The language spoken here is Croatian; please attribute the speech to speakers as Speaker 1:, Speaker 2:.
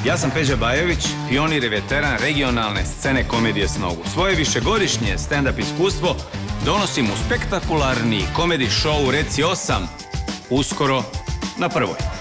Speaker 1: Ja sam Peđa Bajović, pionir i veteran regionalne scene komedije s nogu. Svoje višegodišnje stand-up iskustvo donosim u spektakularni komedi show Reci 8, uskoro na Prvoj.